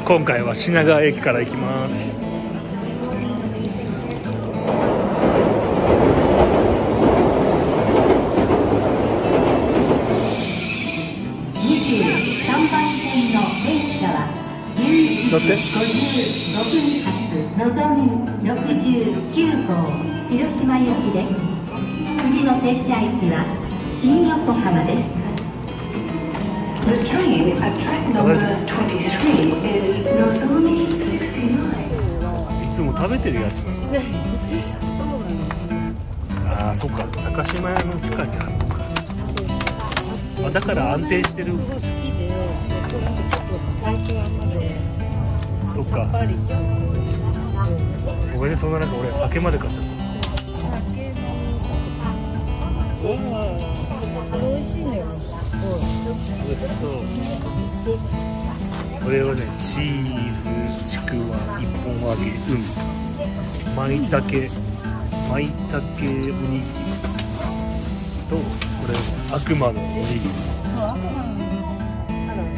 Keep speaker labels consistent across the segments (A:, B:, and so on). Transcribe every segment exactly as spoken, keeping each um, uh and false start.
A: 今回は品川駅から行きます。
B: にじゅうさんばん線の電車はじゅういちじごじゅうごふん発のぞみろくじゅうきゅうごう広島行きです。次の停車駅は新横浜です。The train at track number twenty-three is Nozomi sixty-nine.
A: いつも食べてるやつなの。ああ、そっか、高島屋の近くにあるのか。あ、だから安定してる。
C: 好きで、ちょっと最初はまで
A: そっか。ごめんね、そんな中俺酒まで買っちゃった。
C: 美味しいのよ。
A: 美味しそう。これはね、チーズ、ちくわ、一本揚げ、うん、まいたけ、まいたけおにぎりと、これ悪魔のおにぎり。
C: そう、悪魔のおにぎり。あら。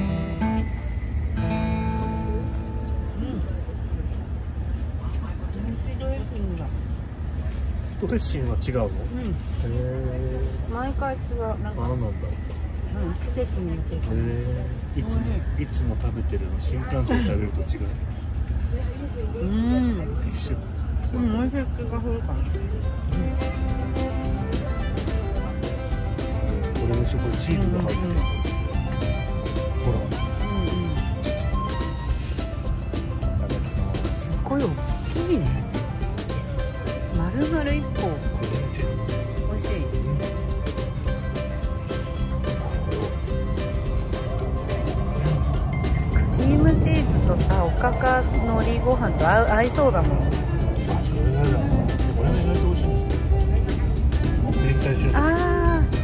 A: ドレッシンは違うの？うん。へ
C: え。毎回違う。なんか。
A: あ、なんだ。
C: うん、季節によって。へ
A: え。いつもいつも食べてるの新幹線で食べると違う。
C: うん。
A: 一緒。
C: うん、美味しい気がするかな。
A: これもしこれチーズが入ってる。ほら。
C: すごい大きいね。丸々一個。美味しい。クリームチーズとさ、おかかのりご飯と合う、合いそうだもん。
A: それなんだ。これが意外と美味しい。明太子。
C: ああ。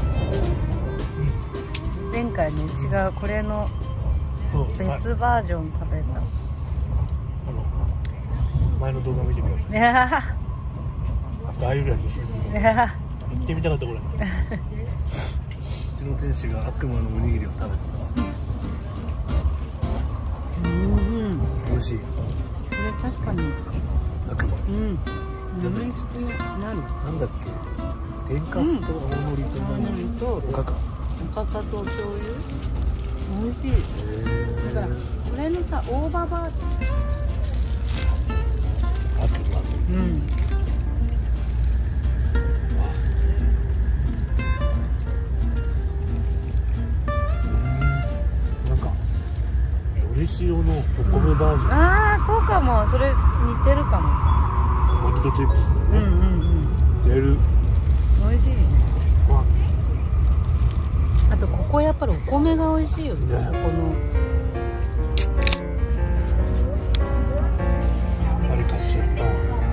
C: 前回ね、違うこれの別バージョン食べた。
A: あの前の動画見てください。
C: いや
A: ああいうぐらいです。行ってみたかったこれ。うちの店主が悪魔のおにぎりを食べてます。
C: うん。
A: 美味しい。
C: これ確かに。
A: 悪魔。
C: うん。名前付きの何？
A: なんだっけ？天かすと青のりと何？とおかか。
C: おかかと醤油。美味しい。だからこれのさ、大葉バージョン。
A: 悪魔。
C: うん。
A: のり塩のお米バージョン。
C: ああ、そうかも。それ似てるかも。
A: ポテトチップスのね。
C: うんうんうん。
A: 出る。
C: 美味しいね。あとここやっぱりお米が美味しいよね。ここの。
A: あれ買っちゃった。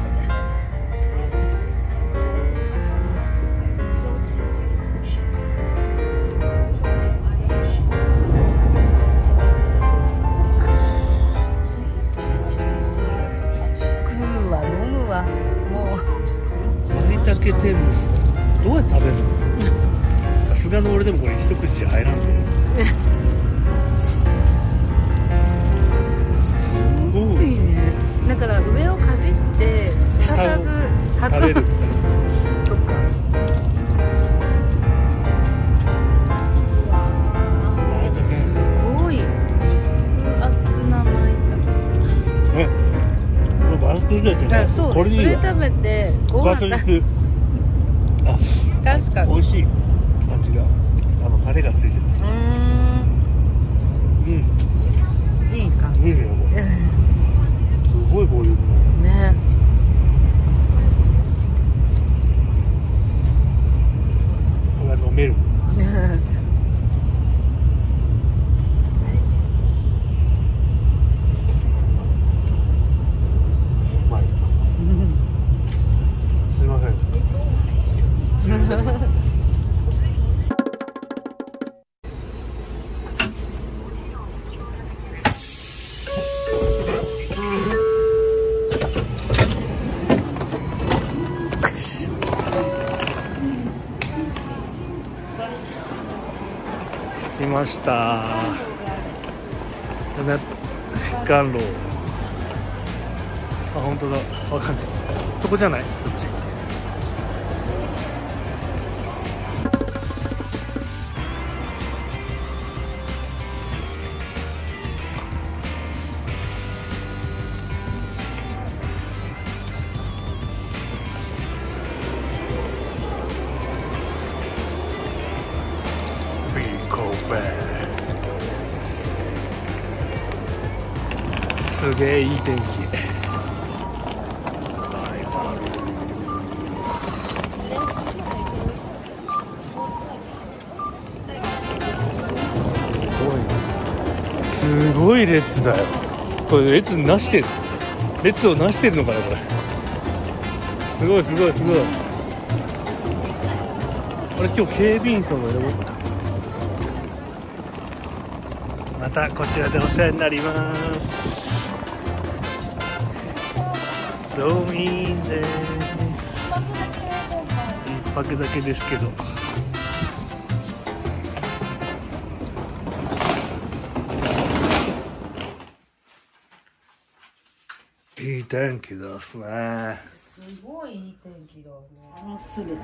A: まいたけ天むすどうやって食べるの？さすがの俺でもこれ一口じゃ入らんね。すごい。
C: いいね。だから上をかじってすかさず
A: 食べる
C: とか。すごい肉厚なまいたけ。
A: え、これバランスいいやつね。
C: そうね、それ食べてご飯食べ。
A: あ、
C: 確かに
A: 美味しい味が、あのタレがついてる。
C: うーん。うん。いい感じ。
A: いいね、これ。すごいボリューム
C: ね。
A: これは飲める。すいません。着きました。 甘露。あ、本当だ。わかんない。そこじゃない？そっち。ビーコーベー。すげえいい天気。すごい列だよ。これ列なしてる。列をなしてるのかなこれ。すごいすごいすごい。あれ今日警備員さんがいる。またこちらでお世話になります。ドーミンです。一泊だけですけど。いい天気ですね。
C: すごいいい天気だね。もうすぐ。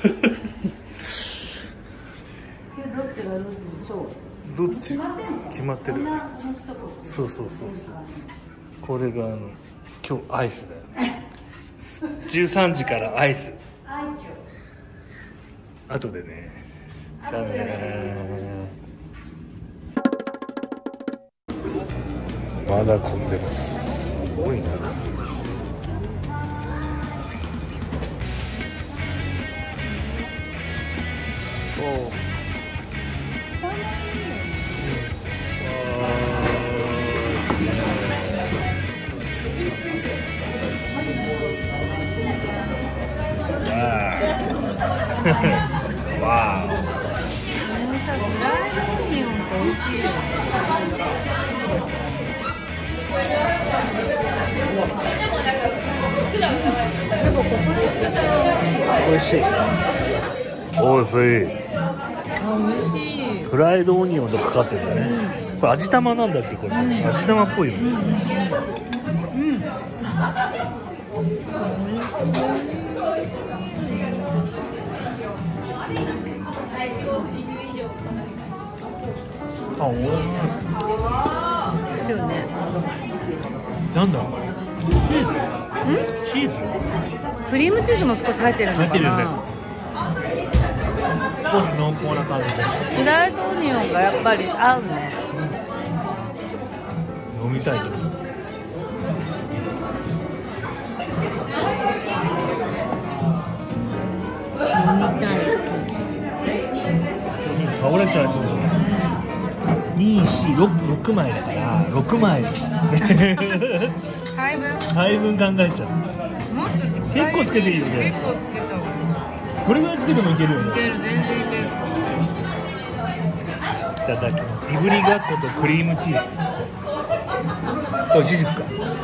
C: 今日どっちがどっちでしょう。
A: どっち？決まってる。そうそうそうそう。これがあの今日アイスだよ。じゅうさんじからアイス。後でね。じゃあね。まだ混んでます。すごいな。おお。わあ。
C: これさ、フライドオニオンって美味しいよね。
A: 美味しい。おいしい。
C: あ、美味しい。
A: フライドオニオンとかかかってるんだね。うん、これ味玉なんだっけこれ。うん、味玉っぽいよね。うん。うん、あ、おいしい。
C: 美味しいよね。
A: なんだこれ。チーズ？チーズ？
C: クリームチーズも少し入ってるのかな。入ってるよね。
A: 少し濃厚な感じで。
C: フライドオニオンがやっぱり合うね。
A: 飲みたいけど。
C: 飲みたい。
A: 倒れちゃいそうじゃない。に、よん、ろく、ろくまいだからろくまい。
C: 配分？
A: 配分考えちゃう。結構つけていいよね。
C: 結構つけた方がいい。
A: これぐらいつけてもいけるよね。
C: いける、全然いける。
A: いただきます。いぶりがっことクリームチーズ。これチーズか。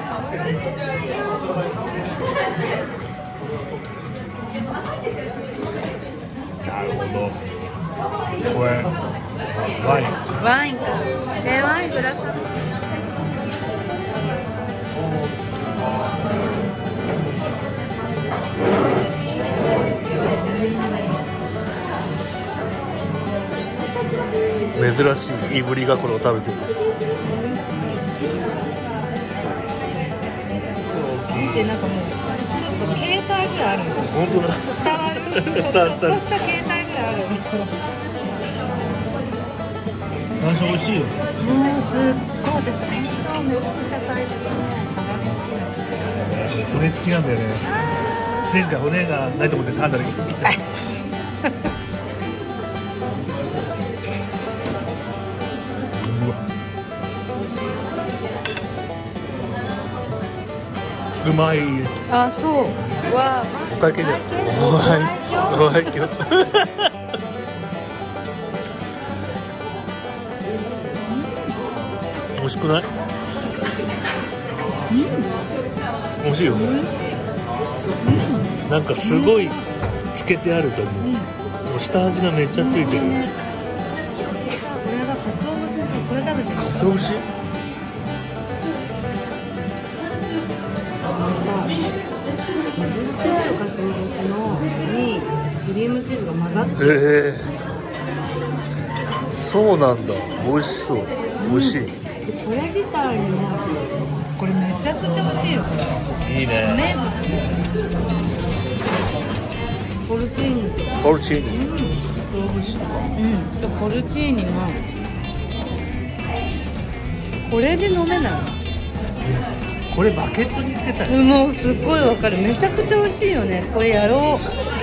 A: なるほど。これワイン。
C: ワインか。で、ワインください。
A: 珍しいいぶりがこれを食べてる。
C: 見て、なんかもうちょっと携帯ぐらいあるよ。
A: 本当だ。
C: 伝わる。ちょっとした携帯ぐらいあるよね。
A: 山椒美味しいよね。
C: もうすっごい私山椒めちゃくちゃ最近ね、サバが好きなんですよ。
A: 骨付きなんだよね。前回骨がないと思って噛んだ時に。うまい。
C: あ、そう。わあ。
A: お会計で。お会計。お会計。美味しくない？うん。美味しいよね。うん、なんかすごいつけてあると思う。うん、もう下味がめっちゃついてる。これ
C: が鰹節です。これ食べてみて。
A: 鰹節？
C: リームチーズが混ざって
A: へえ、そうなんだ。美味しそう。美味しい。
C: これ自体にね、これめちゃくちゃ美味しいよ。これ
A: いいね。
C: 名物ポルチーニと
A: ポルチーニ。
C: うん、とポルチーニがこれで飲めない。
A: これバケットにつけたい。
C: もうすっごいわかる。めちゃくちゃ美味しいよね。これやろう。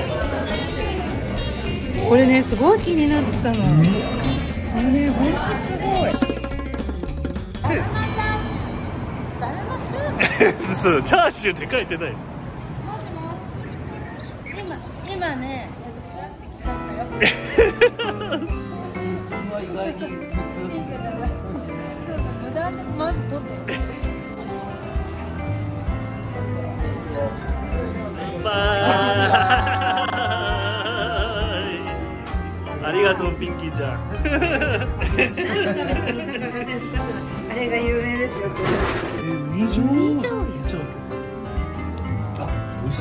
C: これね、すごい気になってたの。これほんとすごい。
A: そう、チャーシューって書いてない。
C: もしもし。今今ね、プラスティック来ちゃったよ。意外に普通。無駄でまず取って。
A: バイ。ありがとうピンキーちゃん。
C: あれが有名ですよ。
A: 二条。
C: 二条よ。
A: あ、美味しそう。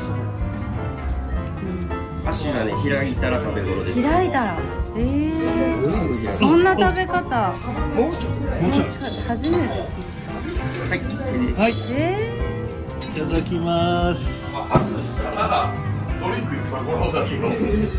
D: 足がね、開いたら食べ頃です。
C: 開いたら。ええー。そんな食べ方。
D: もうちょっと。
A: もうちょっ
C: 初めて。
D: はい。
A: と。はい。
C: え
A: いただきます。
D: ドリンクいっぱいもらおうだけど。
A: う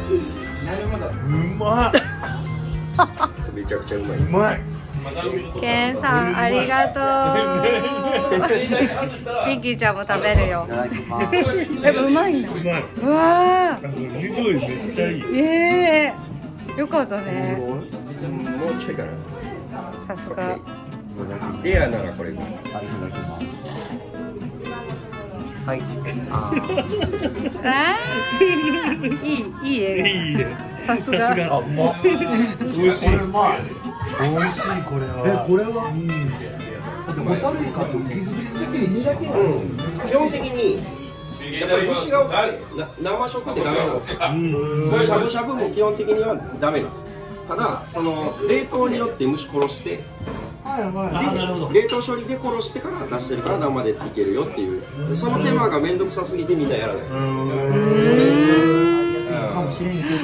A: まい。
D: めちゃくちゃうまい。
A: うまい。
C: ケンさんありがとう。ピンキーちゃんも食べるよ。やっぱうまいんだ。
A: うまい。
C: うわ
A: 二条めっちゃいい。
C: ー。ええ、よかったね。
D: もうちょいかな。
C: さすが。
D: レアならこれ。
E: はい。あ
C: あーいいいい笑
A: いいね。
C: 顔。さすが。
A: さすが。
E: あ、うま。
A: 美味しい。
E: これうまい。
A: 美味しいこれは。
E: え、これは。
A: うん。
E: だってホタルイカと気づきチキンだけ。
D: うん。基本的に。やっぱり虫が多くて、生食ってダメなんですよ。それしゃぶしゃぶも基本的にはダメなんです。ただ、その冷凍によって虫殺して。
E: はいは
A: あ、なるほど。
D: 冷凍処理で殺してから出してるから生でいけるよっていう、その手間が面倒くさすぎてみんなやらない。
A: う
E: い。安いかもしれんけど。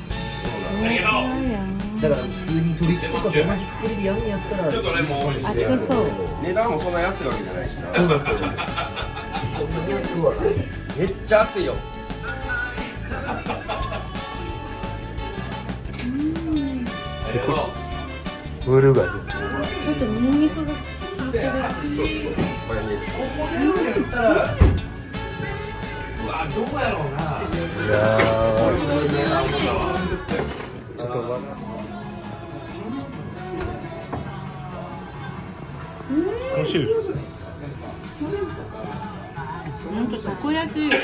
E: だから普通に鳥とかと同じくくりでやるんやったら。
C: 熱そう。
D: 値段もそんな安いわけじゃないしな。
E: そうなんですよ。そんなに安くはない。
D: めっちゃ熱いよ。
A: ブルガリ。
C: ちょっとニンニクが効いてる。
D: そうそう。これね。
A: いやー。ちょっと待って。美味しいです。
C: ほんとたこ焼き。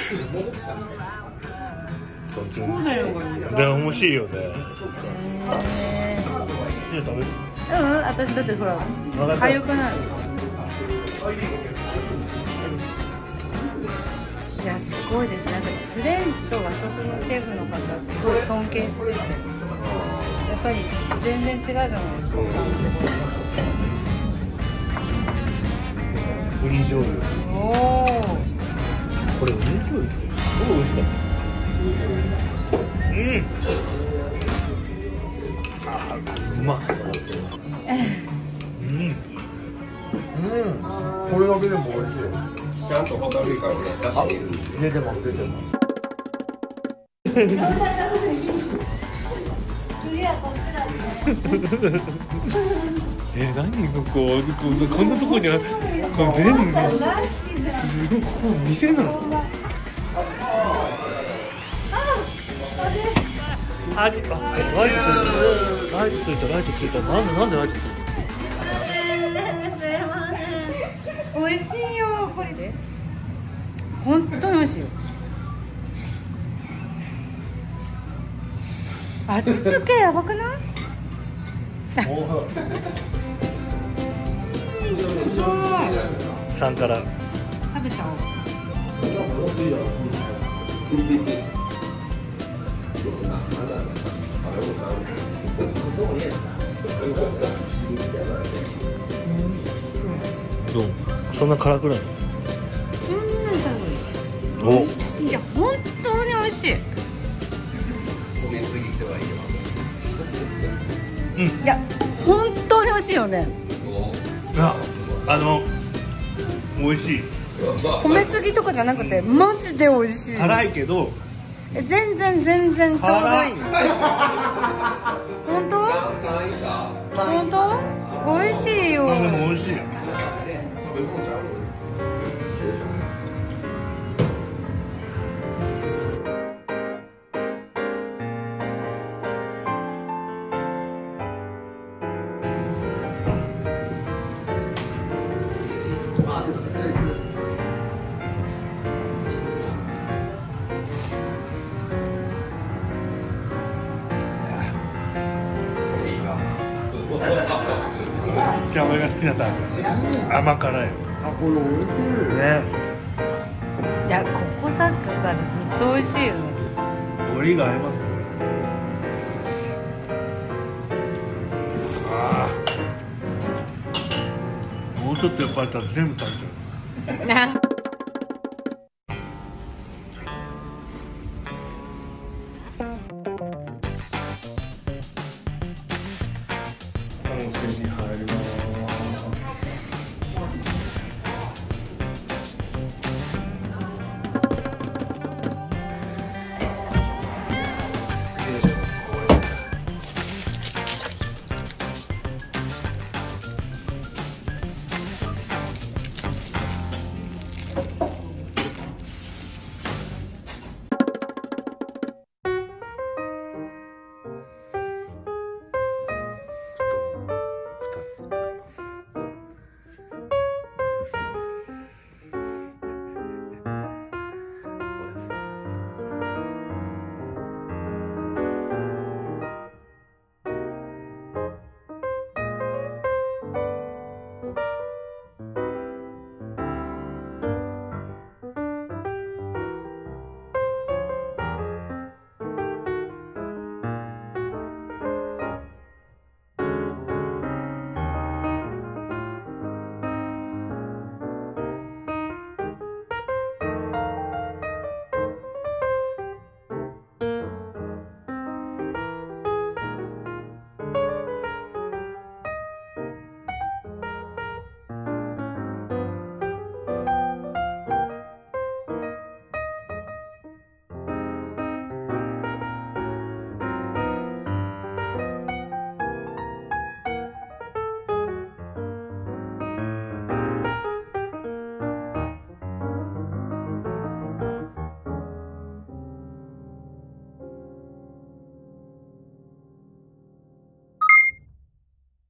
A: そっち。
C: そうだよ。
A: でも美味しいよね。
C: え
A: いや食べる。
C: ー、うん、私だってほら、痒くなる。いや、すごいですね。私フレンチと和食のシェフの方すごい尊敬してて、やっぱり全然違うじゃないですか。
A: ウニ醤油。
C: おお。
A: これウニ醤油。すごい美味しかった。うん。あー、うまい。うん。
E: うん。これだけでも美味しい。
D: ちゃんとホタルイカをね出してる。
E: 出てます出てます。
A: え、何ここ、こんなところにある。これ全部。すごい、ここ店なの。あ、ライトついた、ライトついた、ライトついた、なんで、なんでライトついた。
C: 美味しいよ、これで。本当に美味しいよ。味付けやばくない？すごい。
A: 三から。
C: 食べちゃおう。
A: どう？そんな辛くない？
C: うん、
A: お。
C: いや、本当に美味しい。
F: めすぎてはいけません。
C: いや本当に美味しいよね。
A: あ、あの美味しい。
C: 褒めすぎとかじゃなくてマジで美味しい。
A: 辛いけど
C: え全然全然ちょうどいい。本当？本当？美味しいよ。
A: あ、でも美味しい。じゃあ俺が好きなタイプ。甘辛い。
E: あ、これ美味しい。
A: ね。
C: いやここさっきからずっと美味しいよね。
A: 海苔が合いますね。ああ。もうちょっと酔っ払ったら全部食べちゃう。